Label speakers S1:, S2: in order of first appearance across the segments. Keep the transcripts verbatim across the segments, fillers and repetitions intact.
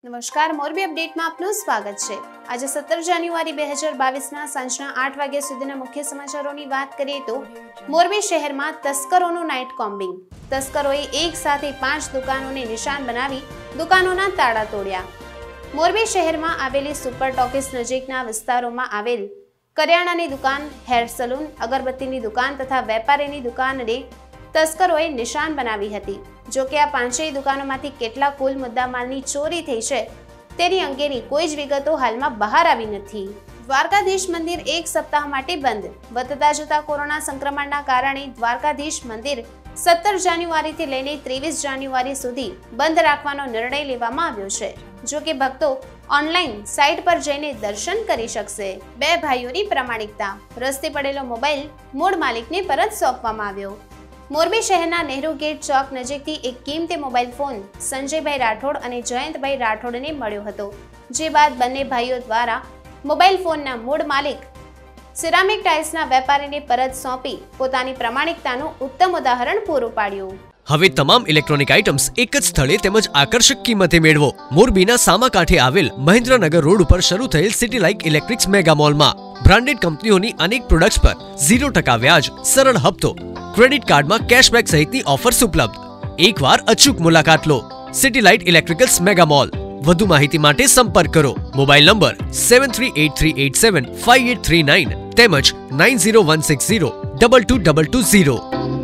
S1: નમસ્કાર, મોરબી અપડેટમાં આપનું સ્વાગત છે। આજે સત્તર જાન્યુઆરી બે હજાર બાવીસના સાંજના આઠ વાગ્યા સુધીના મુખ્ય સમાચારોની વાત કરીએ તો મોરબી શહેરમાં તસ્કરોનું નાઇટ કોમ્બિંગ। તસ્કરોએ એક સાથે પાંચ દુકાનોને નિશાન બનાવી દુકાનોના તાળા તોડ્યા। મોરબી શહેરમાં આવેલી સુપર ટોકીઝ નજીકના વિસ્તારોમાં આવેલ કરિયાણાની દુકાન, હેર સલૂન, અગરબત્તીની દુકાન તથા વેપારીની દુકાનને તસ્કરોએ નિશાન બનાવી હતી। જો કે આ પાંચેય દુકાનોમાંથી કેટલા કુલ મુદ્દામાલની ચોરી થઈ છે તેની અંગેની કોઈ જ વિગતો હાલમાં બહાર આવી નથી। દ્વારકાધીશ મંદિર એક સપ્તાહ માટે બંધ। વધતા જતા કોરોના સંક્રમણના કારણે દ્વારકાધીશ મંદિર સત્તર જાન્યુઆરીથી લઈને ત્રેવીસ જાન્યુઆરી સુધી બંધ રાખવાનો નિર્ણય લેવામાં આવ્યો છે। જો કે ભક્તો ઓનલાઈન સાઇટ પર જઈને દર્શન કરી શકશે। બે ભાઈઓની પ્રામાણિકતા, રસ્તે પડેલો મોબાઈલ મૂળ માલિકને પરત સોંપવામાં આવ્યો। મોરબી શહેરના નહેરુ ગેટ ચોક નજીકથી એક કિંમતી મોબાઈલ ફોન સંજયભાઈ રાઠોડ અને જયંતભાઈ રાઠોડને મળ્યો હતો, જે બાદ બંને ભાઈઓ દ્વારા મોબાઈલ ફોનના મૂળ માલિક સિરામિક ટાઇલ્સના વેપારીને પરત સોંપી પોતાની પ્રામાણિકતાનું ઉત્તમ ઉદાહરણ પૂરું પાડ્યું।
S2: હવે તમામ ઇલેક્ટ્રોનિક આઇટમ્સ એક જ સ્થળે તેમજ આકર્ષક કિંમતે મેળવો। મોરબીના સામા કાંઠે આવેલ મહેન્દ્રનગર રોડ ઉપર શરૂ થયેલ સિટી લાઇક ઇલેક્ટ્રિક્સ મેગા મોલમાં બ્રાન્ડેડ કંપનીઓની અનેક પ્રોડક્ટ્સ પર ઝીરો ટકા વ્યાજ, સરળ હપ્તો, ક્રેડિટ કાર્ડમાં કેશબેક સહિતની ઓફર્સ ઉપલબ્ધ। એકવાર અચૂક મુલાકાત લો city light electricals mega mall. વધુ માહિતી માટે સંપર્ક કરો mobile number seven three eight three eight seven five eight three nine તેમજ nine zero one six zero double two double two zero.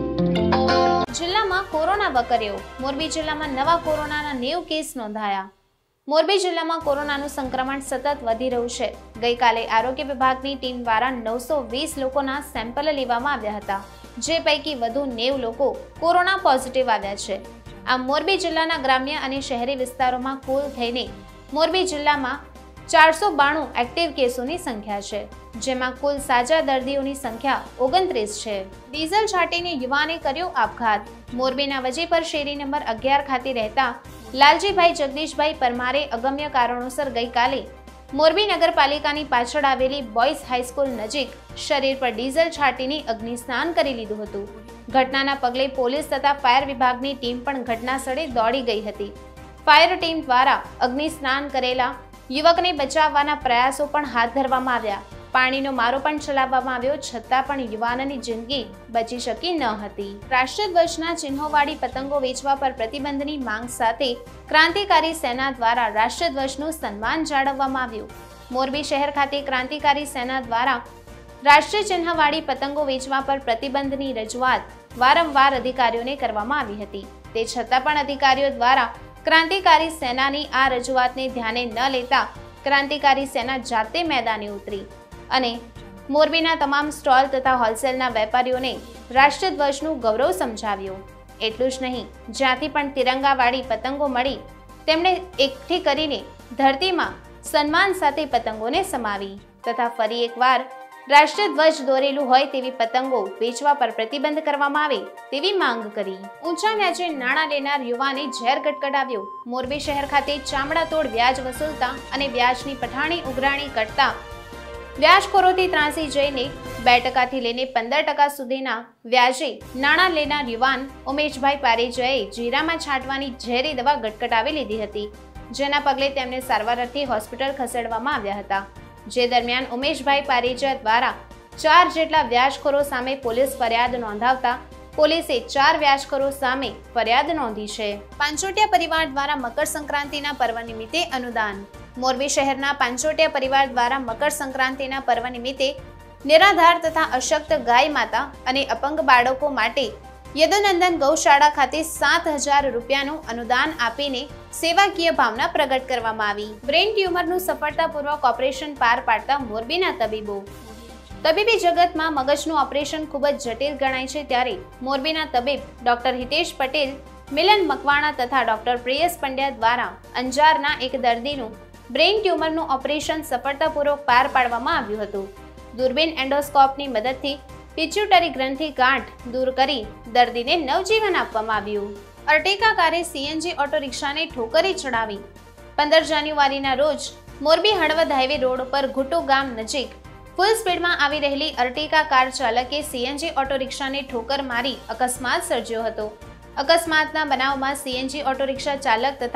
S1: જિલ્લામાં કોરોના વકર્યો। મોરબી જિલ્લામાં નવા કોરોનાના નેવું કેસ નોંધાયા। મોરબી જિલ્લામાં કોરોનાનું સંક્રમણ સતત વધી રહ્યું છે। ગઈકાલે આરોગ્ય વિભાગની ટીમ દ્વારા નવસો વીસ લોકોના સેમ્પલ લેવામાં આવ્યા હતા, જે પૈકી વધુ નેવું લોકો કોરોના પોઝિટિવ આવ્યા છે। આમ મોરબી જિલ્લાના ગ્રામ્ય અને શહેરી વિસ્તારોમાં કુલ થઈને મોરબી જિલ્લામાં ચારસો બાણું એક્ટિવ કેસોની સંખ્યા છે, જેમાં કુલ સાજા દર્દીઓની સંખ્યા ઓગણત્રીસ છે। ડીઝલ છાંટીને યુવાને કર્યો આપઘાત। મોરબીના વજીપર શેરી નંબર અગિયાર ખાતે રહેતા લાલજીભાઈ જગદીશભાઈ પરમારે અગમ્ય કારણોસર ગઈકાલે મોરબી નગરપાલિકાની પાછળ આવેલી બોયઝ હાઈસ્કૂલ નજીક શરીર પર ડીઝલ છાંટીને અગ્નિ સ્નાન કરી લીધું હતું। ઘટનાના પગલે પોલીસ તથા ફાયર વિભાગની ટીમ પણ ઘટના સ્થળે દોડી ગઈ હતી। ફાયર ટીમ દ્વારા અગ્નિ સ્નાન કરેલા યુવકને બચાવવાના પ્રયાસો પણ હાથ ધરવામાં આવ્યા। પાણીનો મારો પણ ચલાવવામાં આવ્યો, છતાં પણ યુવાનની જિંદગી બચી શકી ન હતી। રાષ્ટ્રધ્વજના ચિહ્નોવાળી પતંગો વેચવા પર પ્રતિબંધની માંગ સાથે ક્રાંતિકારી સેના દ્વારા રાષ્ટ્રધ્વજનું સન્માન જાળવવામાં આવ્યું। મોરબી શહેર ખાતે ક્રાંતિકારી સેના દ્વારા રાષ્ટ્રીય ચિહ્નવાળી પતંગો વેચવા પર પ્રતિબંધની રજૂઆત વારંવાર અધિકારીઓને કરવામાં આવી હતી। તે છતાં પણ અધિકારીઓ દ્વારા ક્રાંતિકારી સેનાની આ રજૂઆતને ધ્યાને ન લેતા ક્રાંતિકારી સેના જાતે મેદાને ઉતરી અને મોરબીના તમામ સ્ટોલ તથા હોલસેલના વેપારીઓને રાષ્ટ્રધ્વજનું ગૌરવ સમજાવ્યું। એટલું જ નહીં, જ્યાંથી પણ તિરંગાવાળી પતંગો મળી તેમણે એકઠી કરીને ધરતીમાં સન્માન સાથે પતંગોને સમાવી તથા ફરી એકવાર રાષ્ટ્રધ્વજ દોરેલું હોય તેવી પતંગો વેચવા પર પ્રતિબંધ કરવામાં આવે તેવી માંગ કરી। ઊંચા વ્યાજે નાણાં લેનાર યુવાને ઝેર ગટગટાવ્યો। મોરબી શહેર ખાતે ચામડા તોડ વ્યાજ વસૂલતા અને વ્યાજની પઠાણી ઉઘરાણી કરતા વ્યાજખોરોથી ત્રાસી જઈને બે ટકાથી લઈને પંદર ટકા સુધીના વ્યાજે નાણાં લેનાર યુવાન ઉમેશભાઈ પારેજાએ જીરામાં છાંટવાની ઝેરી દવા ગટગટાવી લીધી હતી, જેના પગલે તેમને સારવાર અર્થે હોસ્પિટલ ખસેડવામાં આવ્યા હતા। જે દરમિયાન ઉમેશભાઈ પારેજા દ્વારા ચાર જેટલા વ્યાજખોરો સામે પોલીસ ફરિયાદ નોંધાવતા પોલીસે ચાર વ્યાજખોરો સામે ફરિયાદ નોંધી છે। પાંચોટિયા પરિવાર દ્વારા મકર સંક્રાંતિના પર્વ નિમિત્તે અનુદાન। મોરબી શહેરના પાંચોટિયા પરિવાર દ્વારા મકર સંક્રાંતિના પર્વ નિમિત્તે નિરાધાર તથા અશક્ત ગાય માતા અને અપંગ બાળકો માટે યદુનંદન ગૌશાળા ખાતે સાત હજાર રૂપિયાનું અનુદાન આપીને સેવાકીય ભાવના પ્રગટ કરવામાં આવી। બ્રેન ટ્યુમરનું સફળતાપૂર્વક ઓપરેશન પાર પાડતા મોરબીના તબીબો। તબીબી જગતમાં મગજનું ઓપરેશન ખૂબ જ જટિલ ગણાય છે, ત્યારે મોરબીના તબીબ ડોક્ટર હિતેશ પટેલ, મિલન મકવાણા તથા ડોક્ટર પ્રિયસ પંડ્યા દ્વારા અંજારના એક દર્દીનું બ્રેન ટ્યુમરનું ઓપરેશન સફળતાપૂર્વક પાર પાડવામાં આવ્યું હતું। દૂરબીન એન્ડોસ્કોપની મદદથી પિચ્યુટરી ગ્રંથિ ગાંઠ દૂર કરી દર્દીને નવજીવન આપવામાં આવ્યું। અર્ટિકા કારે સીએનજી ઓટો રિક્ષાને ઠોકરી ચડાવી। પંદર જાન્યુઆરીના રોજ મોરબી હળવદ હાઈવે રોડ પર ઘુટુ ગામ નજીક ફૂલ સ્પીડમાં આવી રહેલી અર્ટિકા કાર ચાલકે સીએનજી ઓટો રિક્ષાને ઠોકર મારી અકસ્માત સર્જ્યો હતો। અકસ્માતના બનાવમાં સીએનજી ઓટો રિક્ષા ચાલક તથા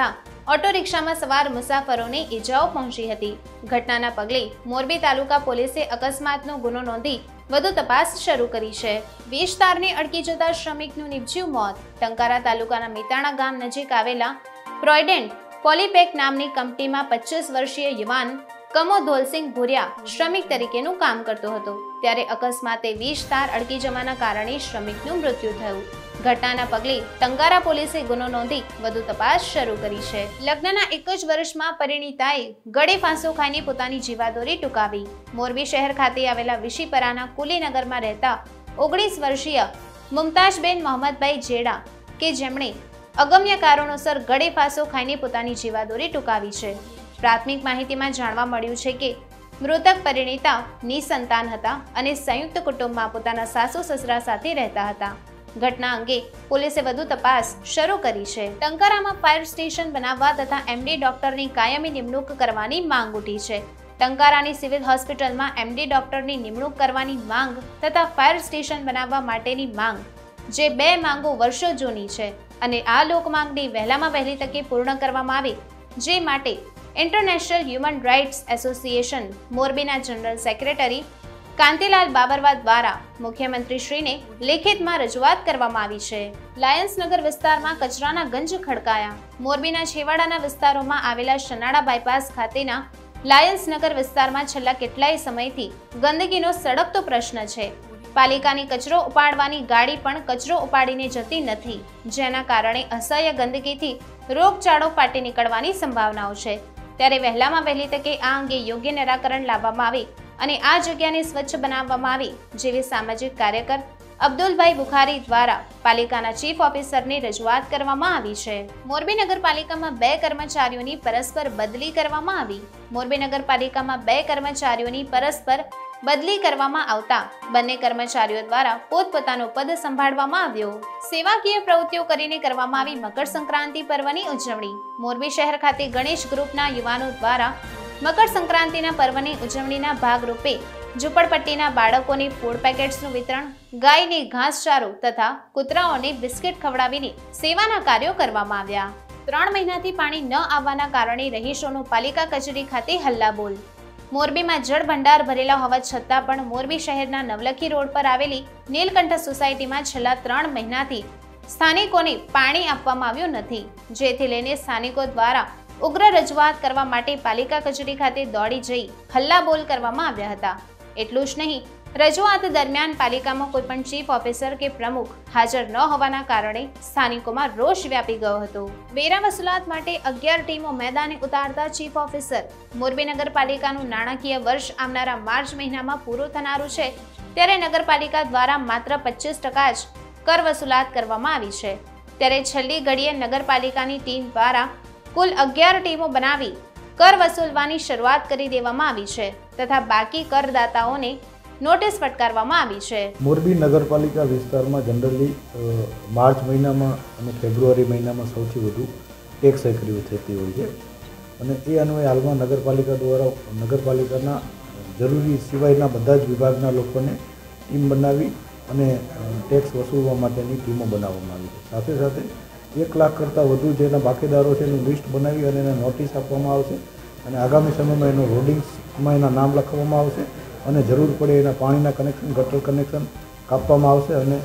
S1: ઓટો રિક્ષામાં સવાર મુસાફરોને ઈજાઓ પહોંચી હતી. ઘટનાના પગલે મોરબી તાલુકા પોલીસે અકસ્માતનો ગુનો નોંધી વધુ તપાસ શરૂ કરી છે. વીજ તારને અડકી જતા શ્રમિકનું નીપજ્યું મોત. ટંકારા તાલુકાના મિતાણા ગામ નજીક આવેલા પ્રોઇડેન્ટ પોલીપેક નામની કંપનીમાં પચીસ વર્ષીય યુવાન કમો ધોલસિંહ ભુરિયા શ્રમિક તરીકેનું કામ કરતો હતો. ત્યારે અકસ્માતે વીજ તાર અડકી જવાના કારણે શ્રમિકનું મૃત્યુ થયું. ઘટનાના પગલે ટંકારા પોલીસે ગુનો નોંધી વધુ તપાસ શરૂ કરી છે. લગ્નના એક જ વર્ષમાં પરિણીતાએ ગળે ફાંસો ખાઈને પોતાની જીવાદોરી ટૂંકાવી. મોરબી શહેર ખાતે આવેલા વિશીપરાના કુલીનગરમાં રહેતા ઓગણીસ વર્ષીય મુમતાજબેન મોહમ્મદભાઈ જેડા કે જેમણે અગમ્ય કારણોસર ગળે ફાંસો ખાઈને પોતાની જીવાદોરી ટૂંકાવી છે. પ્રાથમિક માહિતીમાં જાણવા મળ્યું છે કે મૃતક પરિણીતા નિસંતાન હતા અને સંયુક્ત કુટુંબમાં પોતાના સાસુ સસરા સાથે રહેતા હતા. ઘટના અંગે પોલીસે વધુ તપાસ શરૂ કરી છે. ટંકારામાં ફાયર સ્ટેશન બનાવવા તથા એમડી ડોક્ટરની કાયમી નિમણૂક કરવાની માંગ ઉઠી છે. ટંકારાની સિવિલ હોસ્પિટલમાં એમડી ડોક્ટરની નિમણૂક કરવાની માંગ તથા ફાયર સ્ટેશન બનાવવા માટેની માંગ, જે બે માંગો વર્ષો જૂની છે અને આ લોકમાંગની વહેલામાં વહેલી તકે પૂર્ણ કરવામાં આવે, જે માટે ઇન્ટરનેશનલ હ્યુમન રાઇટ્સ એસોસિએશન મોરબીના જનરલ સેક્રેટરી કાંતિલાલ બાબરવા દ્વારા મુખ્યમંત્રીશ્રીને લેખિતમાં રજૂઆત કરવામાં આવી છે. લાયન્સનગર વિસ્તારમાં કચરાના ગંજ ખડકાયા. મોરબીના છેવાડાના વિસ્તારોમાં આવેલા શનાળા બાયપાસ ખાતેના લાયન્સનગર વિસ્તારમાં છેલ્લા કેટલાય સમયથી ગંદકીનો સળગતો પ્રશ્ન છે. પાલિકાની કચરો ઉપાડવાની ગાડી પણ કચરો ઉપાડીને જતી નથી, જેના કારણે અસહ્ય ગંદકીથી રોગચાળો ફાટી નીકળવાની સંભાવનાઓ છે. ત્યારે વહેલામાં વહેલી તકે આ અંગે યોગ્ય નિરાકરણ લાવવામાં આવે અને આ જગ્યાને સ્વચ્છ બનાવવામાં આવે, જેવી સામાજિક કાર્યકર અબ્દુલભાઈ બુખારી દ્વારા પાલિકાના ચીફ ઓફિસરને રજૂઆત કરવામાં આવી છે. મોરબી નગરપાલિકામાં બે કર્મચારીઓની પરસ્પર બદલી કરવામાં આવી. મોરબી નગરપાલિકામાં બે કર્મચારીઓની પરસ્પર બદલી કરવામાં આવતા બંને કર્મચારીઓ દ્વારા પોતપોતાનો પદ સંભાળવામાં આવ્યો. સેવાકીય પ્રવૃત્તિઓ કરીને કરવામાં આવી મકર સંક્રાંતિ પર્વની ઉજવણી. મોરબી શહેર ખાતે ગણેશ ગ્રુપના યુવાનો દ્વારા મકર સંક્રાંતિના પર્વની ઉજવણીના ભાગરૂપે ઝૂંપડપટ્ટીના બાળકોને ફૂડ પેકેટ્સનું વિતરણ, ગાયને ઘાસચારો તથા કૂતરાઓને બિસ્કિટ ખવડાવીને સેવાના કાર્યો કરવામાં આવ્યા. ત્રણ મહિનાથી પાણી ન આવવાના કારણે રહીશોનો પાલિકા કચેરી ખાતે હલ્લાબોલ. મોરબીમાં જળ ભંડાર ભરેલા હોવા છતાં પણ મોરબી શહેરના નવલખી રોડ પર આવેલી નીલકંઠ સોસાયટીમાં છેલ્લા ત્રણ મહિનાથી સ્થાનિકોને પાણી આપવામાં આવ્યું નથી, જેથી લઈને સ્થાનિકો દ્વારા ઉગ્ર રજૂઆત કરવા માટે પાલિકા કચેરી ખાતે દોડી જઈ હલ્લાબોલ કરવામાં આવ્યા હતા. એટલું જ નહીં, રજૂઆત દરમિયાન પાલિકામાં કોઈ પણ ચીફ ઓફિસર કે પ્રમુખ હાજર ન હોવાના કારણે સ્થાનિકોમાં રોષ વ્યાપી ગયો હતો. વેરા વસૂલાત માટે અગિયાર ટીમો મેદાને ઉતારતા ચીફ ઓફિસર. મોરબી નગરપાલિકાનું નાણાકીય વર્ષ આવનારા માર્ચ મહિનામાં પૂરું થનારું છે, ત્યારે નગરપાલિકા દ્વારા માત્ર પચીસ ટકા જ કર વસૂલાત કરવામાં આવી છે. ત્યારે છેલ્લી ઘડીએ નગરપાલિકાની ટીમ દ્વારા કુલ અગિયાર ટીમો બનાવી કર વસૂલવાની શરૂઆત કરી દેવામાં આવી છે તથા બાકી કરદાતાઓને નોટિસ ફટકારવામાં આવી છે.
S3: મોરબી નગરપાલિકા વિસ્તારમાં જનરલી માર્ચ મહિનામાં અને ફેબ્રુઆરી મહિનામાં સૌથી વધુ ટેક્સ એકરીઓ થતી હોય છે અને એ અન્વયે હાલમાં નગરપાલિકા દ્વારા નગરપાલિકાના જરૂરી સિવાયના બધા જ વિભાગના લોકોને ટીમ બનાવી અને ટેક્સ વસૂલવા માટેની ટીમો બનાવવામાં આવી છે. સાથે સાથે એક લાખ કરતાં વધુ જેના બાકીદારો છે એનું લિસ્ટ બનાવી અને એને નોટિસ આપવામાં આવશે અને આગામી સમયમાં એનું હોર્ડિંગ્સમાં એના નામ લખવામાં આવશે અને જરૂર પડે એના પાણીના કનેક્શન, ગટર કનેક્શન કાપવામાં આવશે અને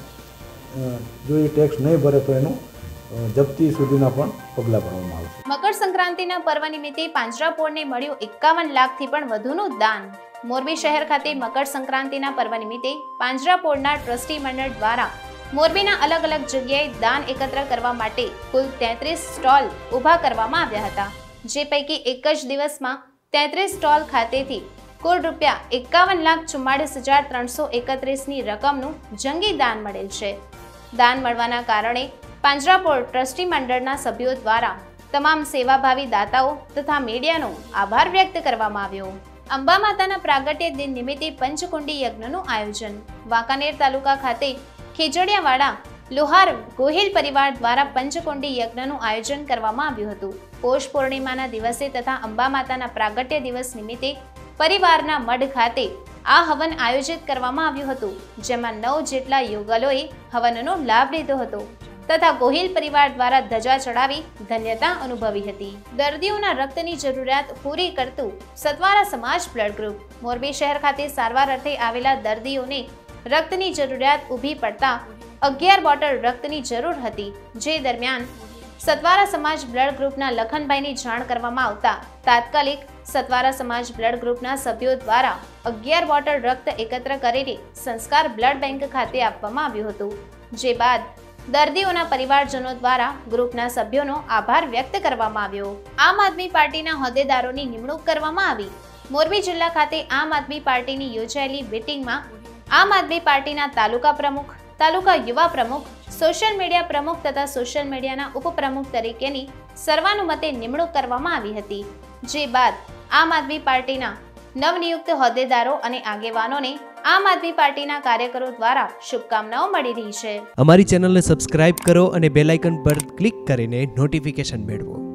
S3: જો એ ટેક્સ નહીં ભરે તો એનું જપ્તી સુધીના પણ પગલાં ભરવામાં આવશે.
S1: મકર સંક્રાંતિના પર્વ નિમિત્તે પાંજરાપોળને મળ્યું એકાવન લાખથી પણ વધુનું દાન. મોરબી શહેર ખાતે મકર સંક્રાંતિના પર્વ નિમિત્તે પાંજરાપોળના ટ્રસ્ટી મંડળ દ્વારા મોરબીના અલગ અલગ જગ્યાએ દાન એકત્ર કરવા માટે કુલ તેત્રીસ સ્ટોલ ઊભા કરવામાં આવ્યા હતા, જે પૈકી એક જ દિવસમાં તેત્રીસ સ્ટોલ ખાતેથી કુલ રૂપિયા એકાવન લાખ ચુમ્માળીસ હજાર ત્રણસો એકત્રીસની રકમનું જંગી દાન મળેલ છે. દાન મળવાના કારણે પાંજરાપોળ ટ્રસ્ટી મંડળના સભ્યો દ્વારા તમામ સેવાભાવી દાતાઓ તથા મીડિયાનો આભાર વ્યક્ત કરવામાં આવ્યો. અંબા માતાના પ્રાગટ્ય દિન નિમિત્તે પંચકુંડી યજ્ઞનું આયોજન. વાંકાનેર તાલુકા ખાતે ખેજડિયાવાડા લોહાર ગોહિલ પરિવાર દ્વારા પંચકુંડી યજ્ઞનું આયોજન કરવામાં આવ્યું હતું. પોષ પૂર્ણિમાના દિવસે તથા અંબા માતાના પ્રાગટ્ય દિવસ નિમિત્તે પરિવારના મઢ ખાતે આ હવન આયોજિત કરવામાં આવ્યું હતું, જેમાં નવ જેટલા યુગલોએ હવનનો લાભ લીધો હતો. તથા ગોહિલ પરિવાર દ્વારા ધજા ચડાવી ધન્યતા અનુભવી હતી. દર્દીઓના રક્તની જરૂરિયાત પૂરી કરતું સતવારા સમાજ બ્લડ ગ્રુપ. મોરબી શહેર ખાતે સારવાર અર્થે આવેલા દર્દીઓને રક્તની જરૂરિયાત ઊભી પડતા અગિયાર બોટલ રક્તની જરૂર હતી. જે દરમિયાન સતવારા સમાજ બ્લડ ગ્રુપના લખનભાઈની જાણ કરવામાં આવતા તાત્કાલિક સતવારા સમાજ બ્લડ ગ્રુપના સભ્યો દ્વારા અગિયાર બોટલ રક્ત એકત્ર કરીને સંસ્કાર બ્લડ બેંક ખાતે આપવામાં આવ્યું હતું. જે બાદ દર્દીઓના પરિવારજનો દ્વારા ગ્રુપના સભ્યોનો આભાર વ્યક્ત કરવામાં આવ્યો. આમ આદમી પાર્ટીના હોદ્દેદારોની નિમણૂક કરવામાં આવી. મોરબી જિલ્લા ખાતે આમ આદમી પાર્ટીની યોજાયેલી મીટિંગમાં આમ આદમી પાર્ટીના તાલુકા પ્રમુખ, તાલુકા યુવા પ્રમુખ, સોશિયલ મીડિયા પ્રમુખ તથા સોશિયલ મીડિયાના ઉપપ્રમુખ તરીકેની સર્વાનુમતે નિમણૂક કરવામાં આવી હતી. જે બાદ આમ આદમી પાર્ટીના નવનિયુક્ત હોદ્દેદારો અને આગેવાનોને આમ આદમી પાર્ટીના કાર્યકરો દ્વારા શુભકામનાઓ મળી રહી છે.
S4: અમારી ચેનલને સબસ્ક્રાઇબ કરો અને બેલ આઇકન પર ક્લિક કરીને નોટિફિકેશન મેળવો.